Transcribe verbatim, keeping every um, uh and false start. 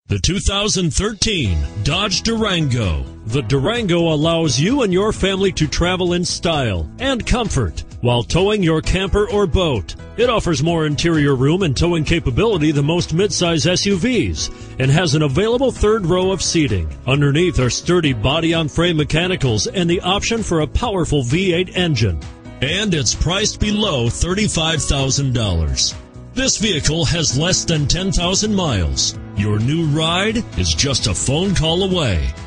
The two thousand thirteen Dodge Durango. The Durango allows you and your family to travel in style and comfort while towing your camper or boat. It offers more interior room and towing capability than most midsize S U Vs and has an available third row of seating. Underneath are sturdy body-on-frame mechanicals and the option for a powerful V eight engine. And it's priced below thirty-five thousand dollars. This vehicle has less than ten thousand miles. Your new ride is just a phone call away.